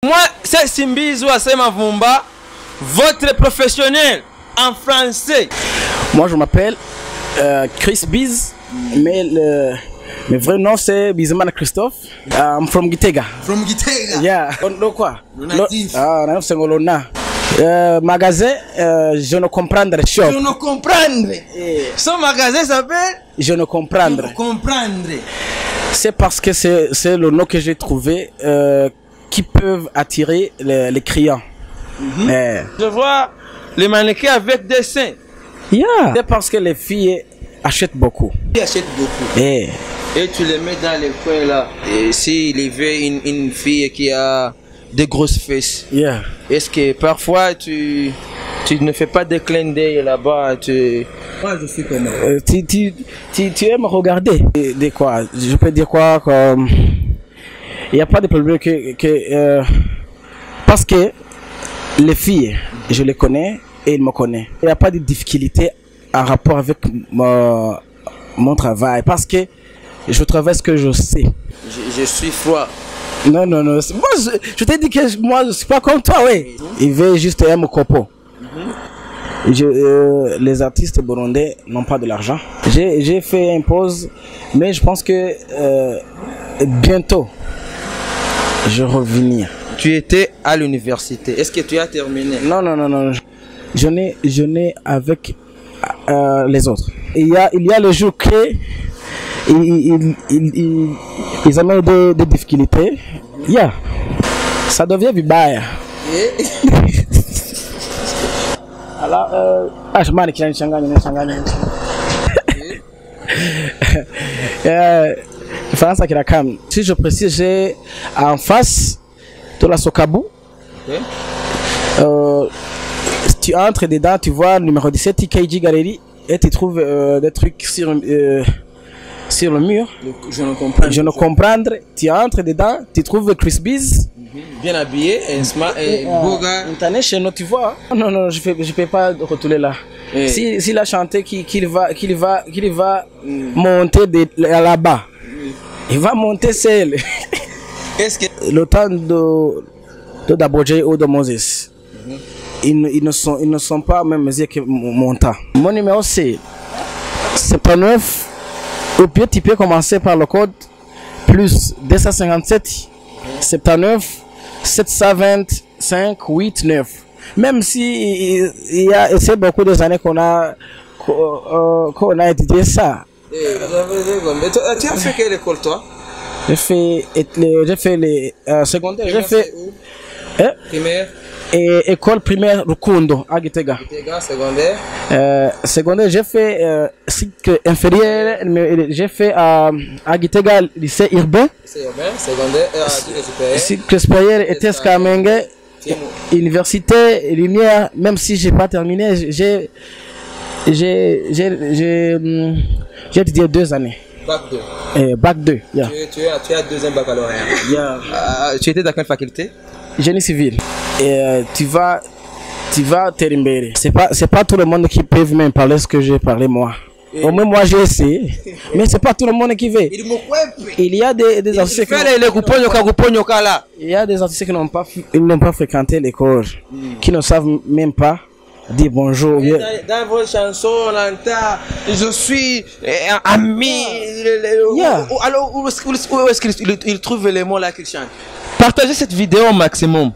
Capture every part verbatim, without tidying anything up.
Moi, c'est Simbizo Asema Vumba, votre professionnel en français. Moi, je m'appelle euh, Chris Biz, mais le, le vrai nom c'est Bizimana Christophe. I'm from Gitega. From Gitega? Yeah. Le quoi? Le natif. Ah, on a c'est Ngolona. Euh, magasin, euh, je ne comprendre shop. Je ne comprendre. Eh. Son magasin s'appelle Je ne comprendre. Je ne comprendre. C'est parce que c'est le nom que j'ai trouvé euh, qui peuvent attirer les, les clients. Mm-hmm. eh. Je vois les mannequins avec des seins. Yeah. C'est parce que les filles achètent beaucoup. Ils achètent beaucoup. Eh. Et tu les mets dans les coins là. Et s'il y avait une, une fille qui a des grosses fesses, Yeah. est-ce que parfois tu, tu ne fais pas des clins d'œil là-bas tu... Moi je suis comme Euh, tu, tu, tu, tu aimes regarder de, de quoi? Je peux dire quoi comme... Il n'y a pas de problème que... que euh, parce que les filles, je les connais et ils me connaissent. Il n'y a pas de difficulté en rapport avec mon, mon travail. Parce que je travaille ce que je sais. Je, je suis froid. Non, non, non. Moi, je, je t'ai dit que moi, je suis pas comme toi, oui. Il veut juste un copo. Je, euh, les artistes burundais n'ont pas de l'argent. J'ai fait une pause, mais je pense que euh, bientôt, je vais revenir. Tu étais à l'université. Est-ce que tu as terminé? Non, non, non, non. Je n'ai, je n'ai avec euh, les autres. Il y a, il y a le jour que ils, ils, ils, ils, ils amènent des, des difficultés. Yeah. Ça devient vibaya. Alors, euh, ah, je m'en ai dit, si je précise, j'ai en face de la Sokabu. Okay. Euh, tu entres dedans, tu vois le numéro dix-sept T K G Galerie et tu trouves euh, des trucs sur, euh, sur le mur. Je ne comprends. Je ne comprends. Tu entres dedans, tu trouves Chris Biz. Bien habillé, et, et beau gars. International, tu vois. Non, non, je ne peux pas retourner là. Et... S'il si, si a chanté qu'il qu'il va, qu'il va, qu'il va mm. monter là-bas, mm. il va monter seul. Est-ce que... Le temps de, de Dabodje ou de Moses, mm -hmm. ils, ils, ne sont, ils ne sont pas même mesure que mon temps. Mon numéro c'est soixante-neuf. Ou bien tu peux commencer par le code plus deux cent cinquante-sept, soixante-neuf, sept cent vingt-cinq, huit, neuf. Même si il y a c'est beaucoup de années qu'on a qu'on a étudié ça. Mais tu as fait quelle école toi? J'ai fait j'ai fait les euh, secondaires, j'ai fait eh? Primaire et école primaire Rukundo à Gitega. Gitega, secondaire. Euh, secondaire, j'ai fait euh, cycle inférieur, j'ai fait à à Gitega lycée urbain. Lycée urbain, secondaire, euh, cycle supérieur. Cycle supérieur et T S Kamenge, université Lumière. Même si j'ai pas terminé, j'ai j'ai j'ai j'ai étudié deux années. Bac deux. Eh, bac deux. Yeah. Tu, tu, as, tu as deuxième baccalauréat. Yeah. Euh, tu étais dans quelle faculté? Génie civil. Et euh, tu vas, tu vas t'éliminer. C'est pas, c'est pas tout le monde qui peut même parler ce que j'ai parlé moi. Et au moins moi j'ai essayé, mais c'est pas tout le monde qui veut. Il y a des, des artistes qui il y a des artistes qui n'ont pas, ils n'ont pas fréquenté l'école, mm. qui ne savent même pas dire bonjour. Dans, dans vos chansons, on entend je suis euh, ami. Yeah. Alors où est-ce qu'il il, il trouve les mots là qu'il chante? Partagez cette vidéo au maximum.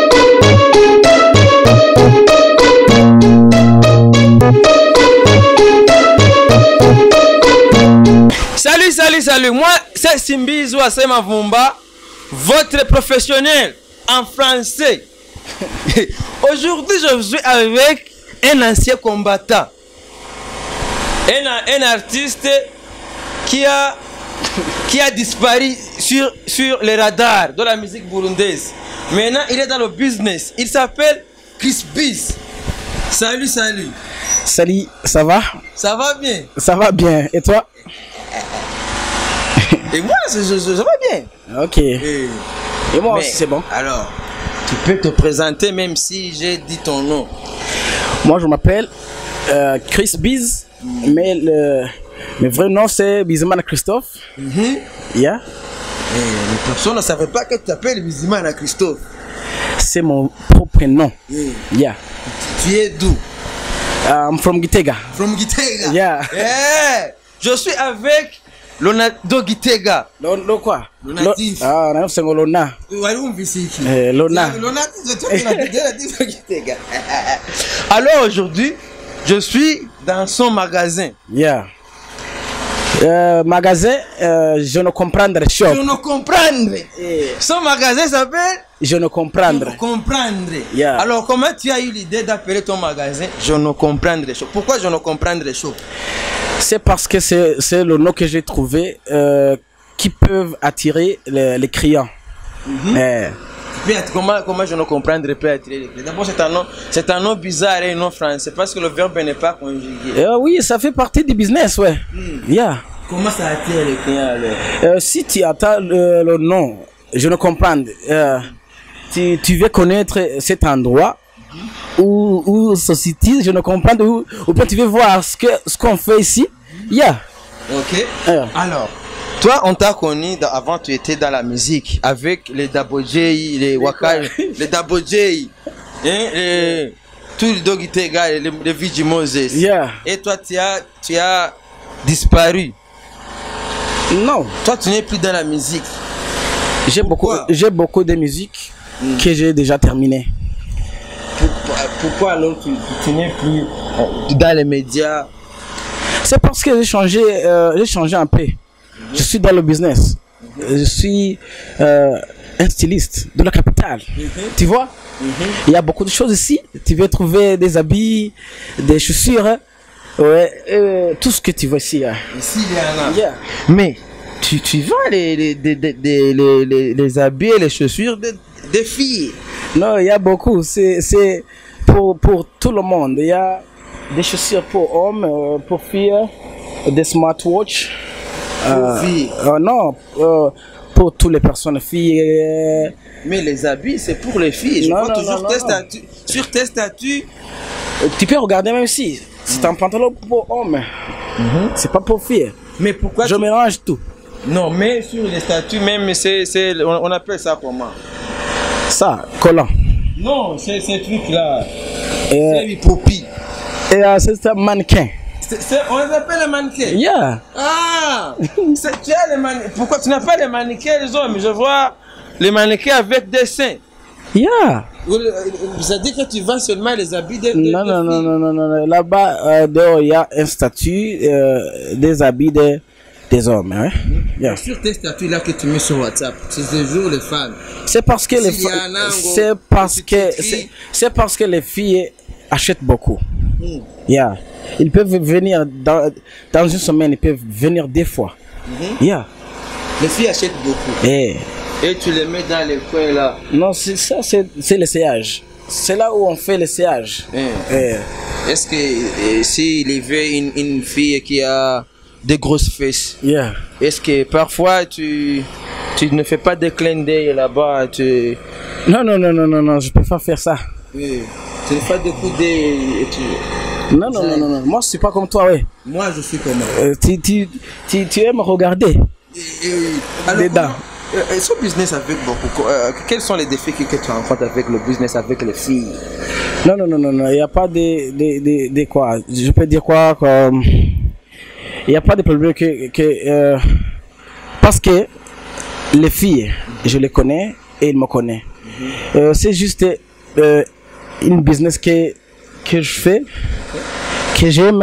Salut, salut, salut. Moi, c'est Simbizo Asema Vumba, votre professionnel en français. Aujourd'hui, je suis avec un ancien combattant, un, un artiste qui a, qui a disparu sur, sur les radars de la musique burundaise. Maintenant, il est dans le business. Il s'appelle Chris Biz. Salut, salut. Salut, ça va? Ça va bien? Ça va bien. Et toi? Et moi, je, je, je, ça va bien. Ok. Et, Et moi aussi, c'est bon. Alors, tu peux te présenter même si j'ai dit ton nom. Moi, je m'appelle euh, Chris Biz, mm. mais le, le vrai nom c'est Bizimana Christophe. Mm -hmm. Yeah. Et les personnes ne savaient pas que tu t'appelles Bizimana Christophe. c'est mon propre nom. Yeah. Yeah. Tu es d'où? I'm from Gitega. From Gitega. Yeah. Yeah. Je suis avec Leonardo Gitega. Lo, lo quoi? Le natif. Lo, ah, natif c'est Lona. Eh, Lona. Alors aujourd'hui, je suis dans son magasin. Yeah. Euh, magasin, euh, je ne comprendre shop. Je ne comprendre. Son magasin s'appelle Je ne comprendre. Je ne comprendre. Yeah. Alors comment tu as eu l'idée d'appeler ton magasin Je ne comprendre shop? Pourquoi je ne comprendre shop? C'est parce que c'est le nom que j'ai trouvé euh, qui peuvent attirer les, les clients. Mm-hmm. eh. Comment, comment je ne comprendre peut attirer les clients? D'abord c'est un nom, c'est un nom bizarre et un nom français parce que le verbe n'est pas conjugué. Euh, oui, ça fait partie du business, ouais. Mm. Yeah. Comment ça attire les clients alors? Euh, si tu attends le, le nom, je ne comprends. Euh, tu, tu veux connaître cet endroit mm-hmm. où, où se situe, je ne comprends où, ou bien tu veux voir ce que ce qu'on fait ici. Yeah. Ok. Yeah. Alors, toi, on t'a connu dans, avant, tu étais dans la musique avec les Dabojay, les Waka, les Dabojay, hein, les tous les Doggy Tega, les, les Vigi Moses. Yeah. Et toi, tu as, tu as disparu. Non. Toi, tu n'es plus dans la musique. J'ai beaucoup, j'ai beaucoup de musique mm. que j'ai déjà terminé. Pourquoi, pourquoi alors tu, tu n'es plus dans les médias? C'est parce que j'ai changé, euh, j'ai changé un peu. Mm-hmm. Je suis dans le business. Mm-hmm. Je suis euh, un styliste de la capitale. Mm-hmm. Tu vois? Mm-hmm. Il y a beaucoup de choses ici. Tu veux trouver des habits, des chaussures. Ouais, euh, tout ce que tu vois ici. Hein. Ici, il y en a. Yeah. Mais tu, tu vends les, les, les, les, les, les, les habits et les chaussures des, des filles. Non, il y a beaucoup. C'est pour, pour tout le monde. Il y a des chaussures pour hommes, euh, pour filles, des smartwatches. Pour euh, filles euh, Non, euh, pour toutes les personnes, filles. Euh... Mais les habits, c'est pour les filles. Je non, vois non, toujours non, tes non. statuts. Sur tes statuts. Tu peux regarder même ici. C'est un pantalon pour homme. Mm-hmm. C'est pas pour filles. Mais pourquoi je tu... mélange tout. Non, mais sur les statuts, même, c'est, c'est, on, on appelle ça comment? Ça, collant. Non, c'est ces trucs-là. Et... C'est les popis. Et euh, c'est un mannequin. C'est, c'est, on les appelle les mannequins. Yeah. Ah, tu as les mannequins. Pourquoi tu n'as pas les mannequins les hommes? Je vois les mannequins avec des seins. Yeah. Ça dit que tu vends seulement les habits des, des non, non, non, non, non, non. Là-bas, euh, il y a un statut euh, des habits des, des hommes. Hein? Yeah. Sur tes statuts là que tu mets sur WhatsApp, c'est toujours les femmes. C'est parce que les c'est parce que c'est parce que les filles achètent beaucoup. Mm. Yeah. Ils peuvent venir dans, dans une semaine, ils peuvent venir deux fois. Mm-hmm. Yeah. Les filles achètent beaucoup. Hey. Et tu les mets dans les coins là. Non, c'est ça, c'est le séage. C'est là où on fait le séage. Eh. Eh. Est-ce que eh, s'il y avait une, une fille qui a des grosses fesses, yeah. Est-ce que parfois tu, tu ne fais pas de clin d'œil là-bas tu... Non, non, non, non, non, non, je peux pas faire ça. Oui. Tu ne fais pas de coups d'œil tu... Non, non, non, non, non, moi je suis pas comme toi, ouais. Moi je suis comme euh, tu, tu, tu, tu aimes regarder. Et, et, alors, dedans. Et ce business avec beaucoup, euh, quels sont les défis que, que tu rencontres avec le business avec les filles? Non, non, non, non, non, il n'y a pas de, de, de, de quoi. Je peux dire quoi comme... Il n'y a pas de problème que... que euh, parce que les filles, je les connais et ils me connaissent. Mm-hmm. euh, C'est juste euh, une business que, que je fais, que j'aime.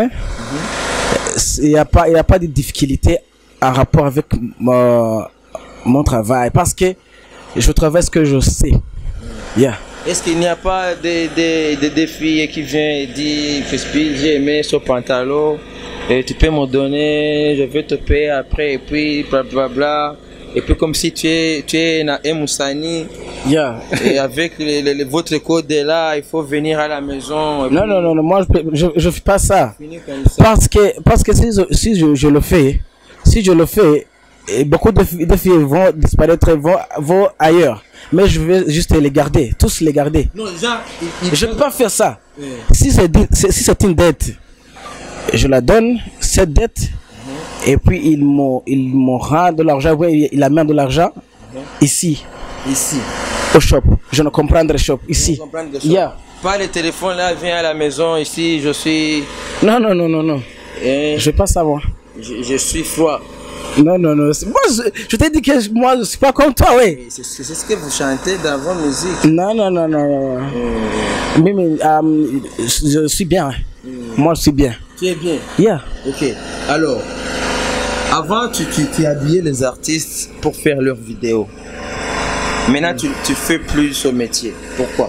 Mm-hmm. Il n'y a pas, il n'y a pas de difficulté en rapport avec mon... mon travail parce que je travaille ce que je sais. Yeah. Est-ce qu'il n'y a pas des de, de, de filles qui viennent et disent Fespil, j'ai aimé ce pantalon et tu peux me donner, je vais te payer après et puis bla bla bla. Et puis comme si tu es tu es un Moussani. Yeah. Et avec les, les, les, votre code là, il faut venir à la maison. Non, non, non, non, moi je ne fais pas ça. ça. Parce que, parce que si, si je, je le fais, si je le fais, et beaucoup de filles, de filles vont disparaître, vont, vont ailleurs. Mais je vais juste les garder, tous les garder. Non, genre, il, il je ne peux pas faire ça. Ouais. Si c'est si une dette, je la donne, cette dette, mm-hmm. et puis il me rend de l'argent, il amène de l'argent, mm-hmm. ici, ici, au shop. je ne comprendrai shop ici. Comprendre de Yeah. Pas le téléphone là, viens à la maison ici, je suis. Non, non, non, non, non. Et Je vais pas savoir. je, je suis froid. Non, non, non. c'est- Moi, je, je t'ai dit que je- moi, je suis pas comme toi, oui. Et C'est c'est ce que vous chantez dans vos musiques. Non, non, non, non. non. Mais, mais euh, je, je suis bien. hein. Moi, je suis bien. Tu es bien. Yeah. Ok. Alors, avant, tu, tu, tu habillais les artistes pour faire leurs vidéos. Maintenant, tu, tu fais plus ce métier. Pourquoi?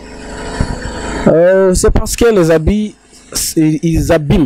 Euh, c'est parce que les habits, c'est- ils abîment.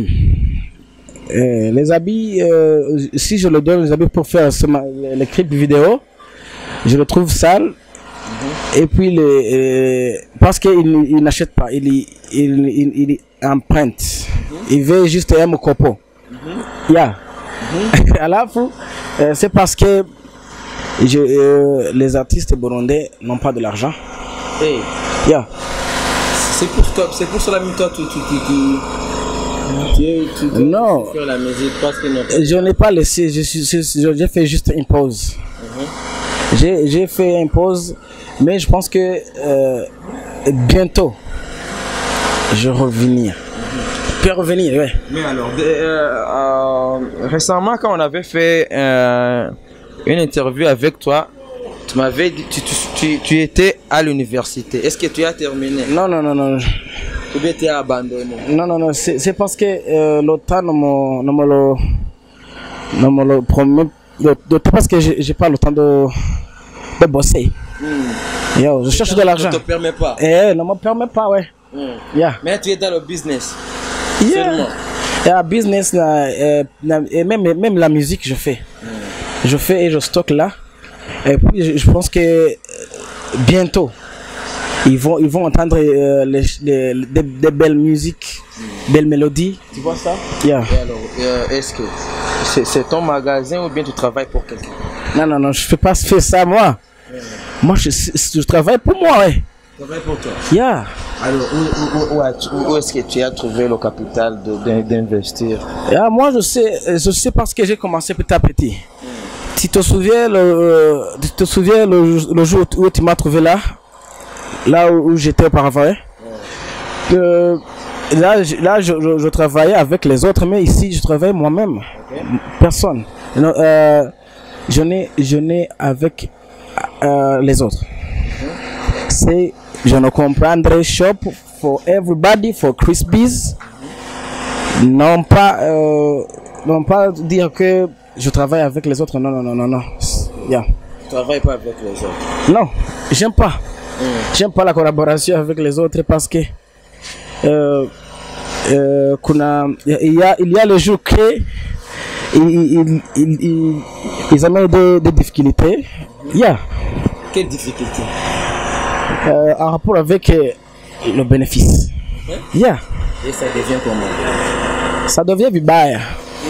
Euh, les habits, euh, si je le donne les habits pour faire ce ma- les clips vidéo, je le trouve sale. Et puis, les, euh, parce qu'il il n'achète pas, il, il, il, il, il emprunte. Il veut juste un copo. Yeah. À la fin, euh, c'est parce que je, euh, les artistes burundais n'ont pas de l'argent. Hey, Yeah. c'est pour toi, c'est pour cela que toi, tu, tu, tu, tu, tu, es- tu dois Non. faire la musique parce que non. Je n'ai pas laissé, je suis, je- je- j'ai fait juste une pause. J'ai j'ai fait une pause, mais je pense que euh, bientôt, je vais revenir. Je peux revenir, ouais. Mais alors, de- euh, euh, récemment, quand on avait fait euh, une interview avec toi, tu m'avais dit tu, tu, tu, tu étais à l'université. Est-ce que tu as terminé Non, non, non, non. ou bien tu as abandonné? Non, non, non. C'est c'est parce que euh, l'automne ne me ne me le, ne me le promet. D'autant parce que j'ai j'ai pas le temps de, de bosser. Yo, je cherche de l'argent. Ça ne te permet pas. Eh, ne me permet pas, ouais. Hmm. Yeah. Mais tu es dans le business. Yeah. Seulement. Yeah, business, là, euh, là, et même, même la musique, je fais. Je fais et je stocke là. Et puis, je, je pense que euh, bientôt, ils vont, ils vont entendre euh, les, les, des, des belles musiques, belles mélodies. Tu vois ça? Yeah. Et alors, euh, est-ce que c'est c'est ton magasin ou bien tu travailles pour quelqu'un? Non, non, non, je fais pas faire ça, moi. Moi, je, je travaille pour moi, ouais. Tu travailles pour toi. Yeah. Alors, où, où, où, as-tu- où est-ce que tu as trouvé le capital de- d'in- d'investir? Yeah, moi, je sais, je sais parce que j'ai commencé petit à petit. Tu te souviens le, euh, tu te souviens le, le jour où tu m'as trouvé là, là où, où j'étais auparavant. Hein? Euh, là, je, là je, je, je travaillais avec les autres, mais ici, je travaille moi-même. Personne. Non, euh, je n'ai, je n'ai avec euh, les autres. C'est, je ne comprendrai shop for everybody, for Crispies. Non pas, euh, non pas dire que je travaille avec les autres. Non, non, non, non, non. Yeah. Tu travailles pas avec les autres. Non, j'aime pas. J'aime pas la collaboration avec les autres parce que euh, euh, qu'on a- il y a, il y a le jour que ils, ils, ils, ils, ils amènent des, des difficultés. Yeah. Quelle difficulté? Euh, en rapport avec euh, le bénéfice. Yeah. Et ça devient comment? Ça devient vibaya.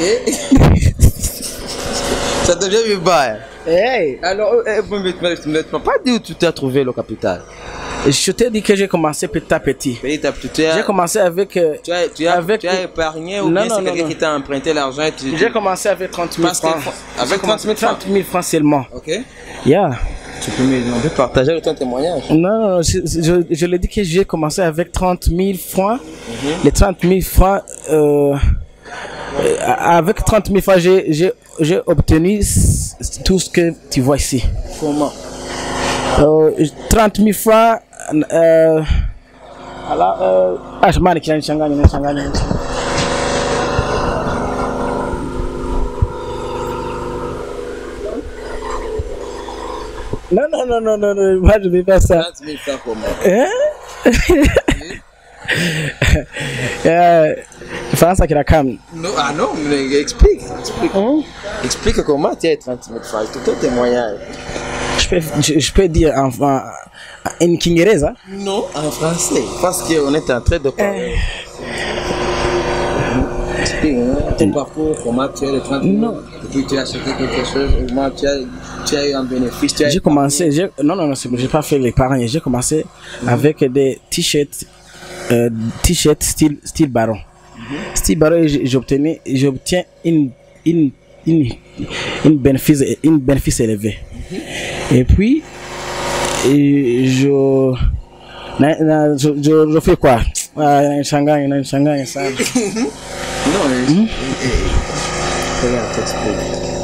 Ça devient du bail. Hey. Alors, euh, euh, mais tu ne m'as pas dit où tu t'as trouvé le capital. Je t'ai dit que j'ai commencé petit à petit. Petit à petit, tu as, J'ai commencé avec. euh, tu as, tu as, avec- tu as épargné ou Non, bien non, c'est non, quelqu'un non. qui t'a emprunté l'argent et tu... J'ai commencé avec trente mille Parce que- francs. avec J'ai commencé trente mille francs? trente mille francs seulement. Ok. Yeah. Tu peux me demander de partager ton témoignage. Non, non, non, je, je, je l'ai dit que j'ai commencé avec trente mille francs. Les trente mille francs, euh, euh, avec trente mille francs, j'ai, j'ai, j'ai obtenu s- tout ce que tu vois ici. Comment? Euh, trente mille francs, euh, alors, euh, ah, je m'en ai créé, je m'en ai créé, je m'en ai créé. Non, non, non, non, non, non, moi je vais pas ça. trente mille francs comment? Hein? euh, France qui la cam. Non, ah non, mais explique. Explique, Hein? explique comment tu as trente mille francs. Tout ton témoignage. Je peux, je, je peux dire en, en, en Kingereza. Non, en français. Parce qu'on est en train de parler. Explique, hein, ton parcours, comment tu as les trente mille. Non. Et puis tu as acheté quelque chose, comment tu as, tu as eu un bénéfice. Tu as J'ai commencé, j'ai, non, non, non, c'est- j'ai pas fait l'épargne. J'ai commencé avec des t-shirts, euh, t-shirts style, style baron. Style baron, et j'ai- j'obtenais, j'obtiens une, une, une, une bénéfice, une bénéfice élevé. Et puis, et je, Na, na, je, je, je fais quoi? Ah, in Shanghai, in Shanghai, ça. Non, mais. Hmm? Regarde, t'explique.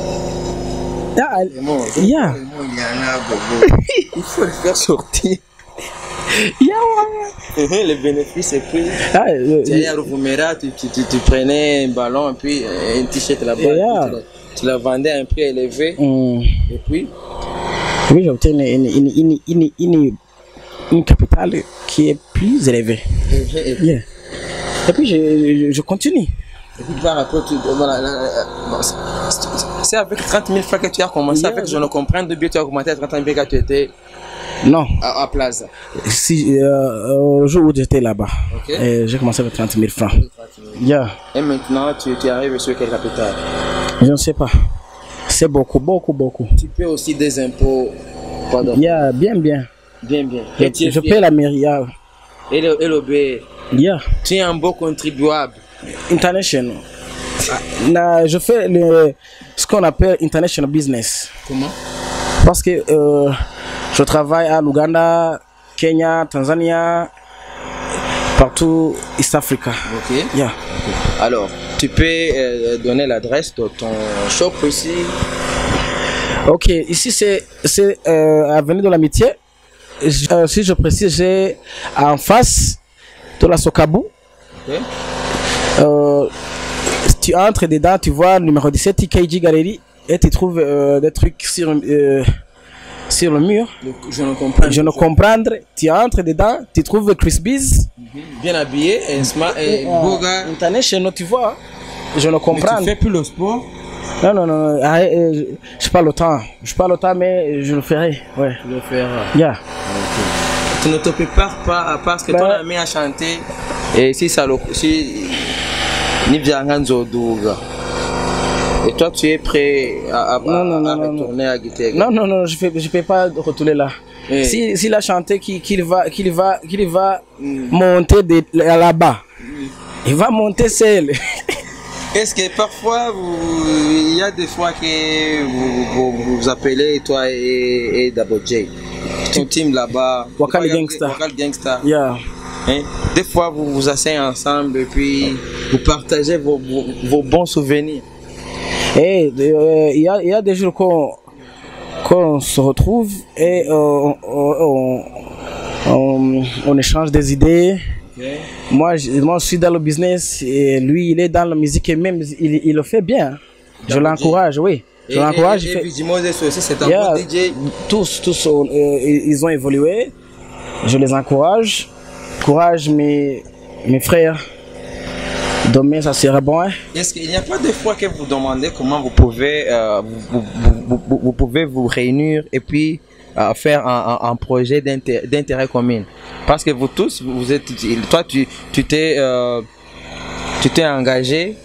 Ah, Les mots, yeah. les mots, il y en a, bobo. Il faut le faire sortir. Yeah, ouais. Les bénéfices, et puis. Ah, euh, Tu es à Rovumera, tu, tu, tu, tu prenais un ballon et puis euh, un t-shirt là-bas. Yeah. Tu, la, tu la vendais à un prix élevé. hum, Et puis. oui, j'obtiens une, une, une, une, une, une, une capitale qui est plus élevée. Et puis, Yeah. Et puis, je, je, je continue. et puis par rapport, tu, voilà, là, là, bon, c'est- c'est avec trente mille francs que tu as commencé. Yeah. Avec, je ne comprends de bien, tu as augmenté à trente mille quand tu étais Non. à, à Plaza. Si, euh, au jour où j'étais là-bas, Ok. euh, j'ai commencé avec trente mille francs. Yeah. Et maintenant, tu, tu arrives sur quel capital? Je ne sais pas. C'est beaucoup, beaucoup, beaucoup. Tu paies aussi des impôts. Pardon. Yeah, bien, bien. Bien, bien. Je, Et tu es je fier. paie la mairie. Yeah. Et le, et le B, Yeah. tu es un beau contribuable. International. Na- je fais le, ce qu'on appelle international business. Comment? Parce que euh, je travaille à l'Ouganda, Kenya, Tanzania, partout East Africa. Ok. Yeah. Alors, tu peux euh, donner l'adresse de ton shop ici. Ok, ici c'est c'est euh, Avenue de l'Amitié. Je- euh, si je précise, j'ai en face de la Sokabou. Ok. Euh, si tu entres dedans, tu vois le numéro dix-sept T K G Galerie et tu trouves euh, des trucs sur, euh, sur le mur. Le- je ne comprends Je ne comprends. Tu entres dedans, tu trouves Chris Bees. Bien habillé, et smart, et Euh, beau gars. International, tu vois. Je ne Mais comprends. tu fais plus le sport. Non, non, non. ah, euh, je, je parle autant. Je parle autant, mais je le ferai. Ouais. Tu le feras. Yeah. Tu ne te prépares pas parce que Ben- ton ami a chanté. Et si ça le. Si. Nibyanganzo Douga. Et toi, tu es prêt à, à, Non, non, à non, non, retourner à Gitega. Non, non, non, je ne je peux pas retourner là. Eh. Si, s'il a chanté qu'il qu'il va, qu'il va, qu'il va monter de, là-bas, il va monter seul. Est-ce que parfois, vous- il y a des fois que vous vous, vous appelez, toi et, et Double J, ton team là-bas, Wakal Des fois, il y a- Gangsta. Wakal Gangsta. Yeah. Hein? Des fois, vous vous asseyez ensemble et puis vous partagez vos, vos, vos bons souvenirs. Et euh, il y, a, il y a des jours qu'on qu'on se retrouve et euh, on, on, on, on échange des idées. Moi je, moi, je suis dans le business et lui, il est dans la musique et même il, il le fait bien. Je Double l'encourage, oui. Je Et, l'encourage. et, il et, fait- Vigi Moses aussi, c'est un Yeah, bon D J. tous, tous, ont, euh, ils ont évolué. Je les encourage. Courage mes, mes frères. Demain, ça sera bon. Hein? Est-ce qu'il n'y a pas des fois que vous demandez comment vous pouvez, euh, vous, vous, vous, vous- vous pouvez vous réunir et puis euh, faire un, un, un projet d'inté- d'intérêt commun? Parce que vous tous, vous êtes, toi, tu tu t'es euh, tu t'es engagé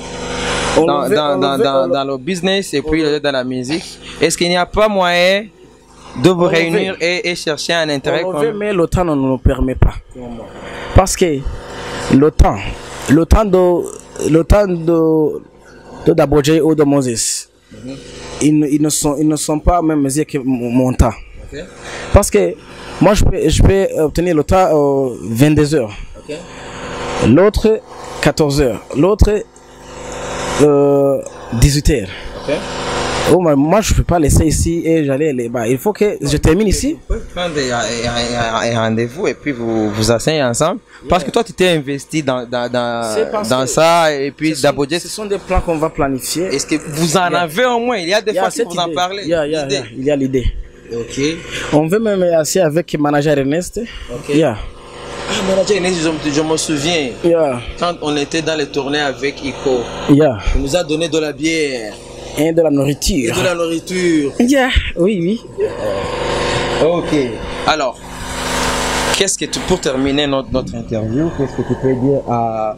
On dans, le veut- dans, on dans, le veut- dans, on le- dans le business et puis dans la musique. Est-ce qu'il n'y a pas moyen de vous On le réunir veut. et, et chercher un intérêt On le veut, commun? mais le temps ne nous permet pas. Parce que le temps, le temps de, le temps de, de Dabodje ou de Moses, ils, ne- ils ne sont, ils ne sont pas même mesure que mon mon temps. Ok. Parce que moi, je peux, je peux obtenir le temps euh, vingt-deux heures. Ok. L'autre, quatorze heures. L'autre, euh, dix-huit heures. Ok. Oh, mais moi, je ne peux pas laisser ici et j'allais les bas. Il faut que je termine ici. Vous pouvez prendre des- un, un- un rendez-vous et puis vous vous asseyez ensemble. Parce que toi, tu t'es investi dans, dans, C'est dans, parce dans que ça et puis Ce sont, Dabodje. ce sont des plans qu'on va planifier. Est-ce que vous en Yeah. avez au moins? Il y a des Il y a fois que cette vous en idée. parlez. Il y a, il y a- L'idée. il y a l'idée. Ok. On veut même assis avec le manager Ernest. Ok. Yeah. Ah, manager Inès, je, je me souviens. Yeah. Quand on était dans les tournées avec Ico, Yeah. il nous a donné de la bière Et de la et nourriture. de la nourriture. Yeah. Oui, oui. Ok. Alors, qu'est-ce que tu, pour terminer notre, notre interview, qu'est-ce que tu peux dire à,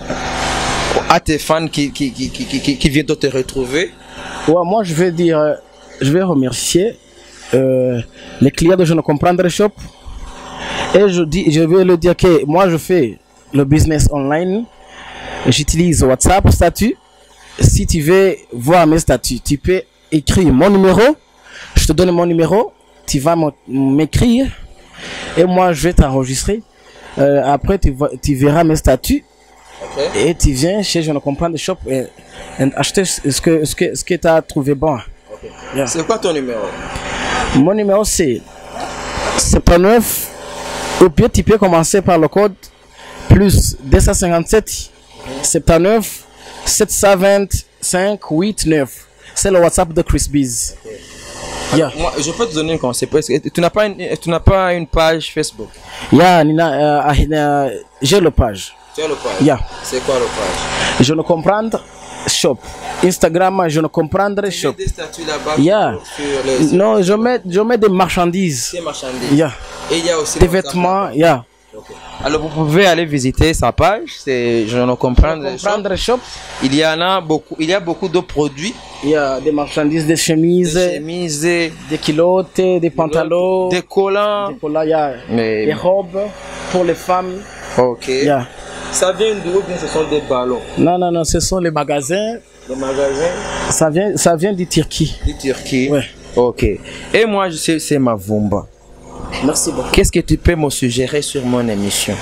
à tes fans qui, qui, qui, qui, qui, qui viennent de te retrouver? Ouais, moi, je vais dire, euh, je vais remercier euh, les clients de Je ne comprendrai shop. Et je, dis, je vais leur dire que moi, je fais le business online. J'utilise WhatsApp statut. Si tu veux voir mes statuts, tu peux écrire mon numéro. Je te donne mon numéro. Tu vas m'écrire. Et moi, je vais t'enregistrer. Euh, après, tu, vois- tu verras mes statuts. Ok. Et tu viens chez Je ne comprends de shop et, et acheter ce que, ce que, ce que tu as trouvé bon. Yeah. C'est quoi ton numéro? Mon numéro c'est soixante-dix-neuf. Au pire, tu peux commencer par le code plus deux cent cinquante-sept soixante-dix-neuf sept cent vingt-cinq quatre-vingt-dix-neuf. C'est le WhatsApp de Chris Biz. Yeah. Moi, je peux te donner un conseil. Parce que tu n'as pas une, tu n'as pas une page Facebook. Yeah, Nina, euh, euh, j'ai le page. Tu as le page? Yeah. C'est quoi le page? Je ne comprends shop. Instagram, je ne comprendre Tu shop. mets des statuts là-bas Yeah. sur les, Non, je mets, je mets des marchandises. des marchandises. Yeah. Et il y a aussi Des le WhatsApp. vêtements. Yeah. Ok. Alors vous pouvez aller visiter sa page. C'est je ne comprends pas. Comprendre shop. Il y en a beaucoup. Il y a beaucoup de produits. Il y a des marchandises, des chemises, Des chemises, des des culottes, des pantalons, des collants. collants, il y a Mais des robes pour les femmes. ok. Il y a- Ça vient d'où? Bien, ce sont des ballons. Non, non, non, ce sont les magasins. Le magasin Ça vient, ça vient du Turquie. de Turquie. Ouais. Ok. Et moi, je sais, c'est Mavumba. Merci beaucoup. Qu'est-ce que tu peux me suggérer sur mon émission?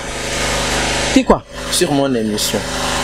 Dis quoi? Sur mon émission.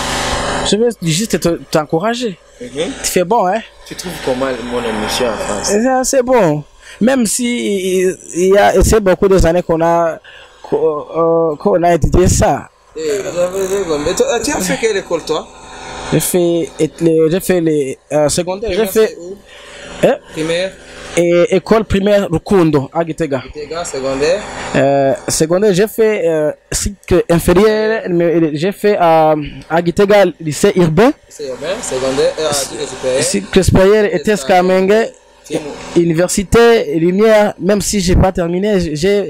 Je veux juste te- t'encourager. Mhm. Tu fais bon, hein? Tu trouves comment mon émission en France? Et ça, c'est bon. Même si il il y a, c'est beaucoup de années qu'on a, qu'on euh, qu'on a étudié ça. Eh, j'avais dit comme- Mais toi, tu as fait quelle école, toi? J'ai fait, et les- j'ai fait les euh, secondaires, j'ai Primaire, fait c'est où? hein, Primaire, et, école primaire Rukundo à Gitega. Gitega, secondaire. Euh, secondaire, j'ai fait euh, cycle inférieur, mais j'ai fait à, à Gitega lycée urbain, C'est urbain, secondaire, et à Gitega supérieur. cycle supérieur et test Kamenge, université Lumière, même si j'ai pas terminé, j'ai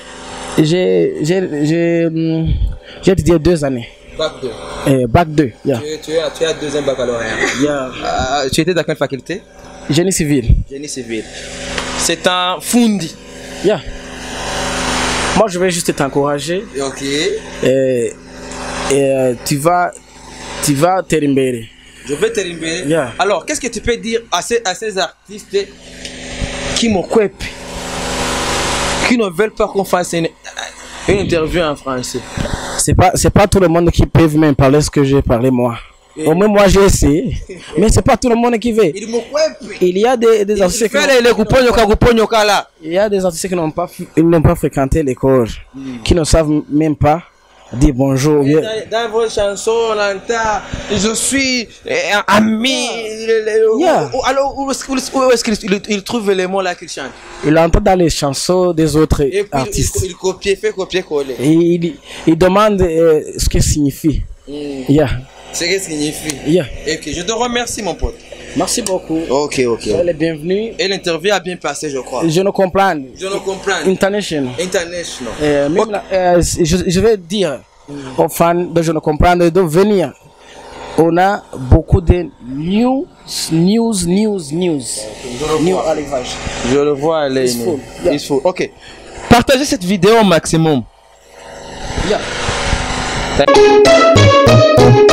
j'ai j'ai j'ai hum, j'ai étudié deux années. Bac deux. Euh, bac deux, yeah. Tu, tu, as, tu as deuxième baccalauréat. Yeah. Ah, tu étais dans quelle faculté? Génie civil. Génie civil. C'est un Fundi. Yeah. Moi, je vais juste t'encourager. Ok. Et, et euh, tu vas tu vas t'éliminer. Je vais te libérer. Yeah. Alors, qu'est-ce que tu peux dire à ces, à ces artistes qui m'occupent, qui ne veulent pas qu'on fasse une, une interview en français? C'est pas c'est pas tout le monde qui peut même parler ce que j'ai parlé moi. Et- Au moins moi j'ai essayé, mais c'est pas tout le monde qui veut. Il m'occupe. Il y a des, des Il artistes qui fait n'ont- les, les couponyoka, couponyoka là. il y a des artistes qui n'ont pas f- ils n'ont pas fréquenté l'école, qui ne savent même pas dire bonjour. ou bien- Dans, dans vos chansons, on entend je suis euh, ami. le- le- Yeah. ou- ou- Alors, où est-ce où- où est-ce qu'il il, il trouve les mots là qu'il chante? Il entend dans les chansons des autres Et puis, il, artistes. il copie, fait copier-coller. Et il, il demande euh, ce que signifie. Mm. Yeah. C'est ce que ça signifie. Yeah. Ok, je te remercie, mon pote. Merci beaucoup. Ok, ok. Elle est bienvenue. Et l'interview a bien passé, je crois. Je ne comprends. Je ne comprends. International. International. Euh, même là, euh, je, je vais dire aux fans de Je ne comprends de venir. On a beaucoup de news, news, news, news. New arrivage. Je le vois, elle est. It's full, yeah. It's full. Ok. Partagez cette vidéo au maximum. Yeah.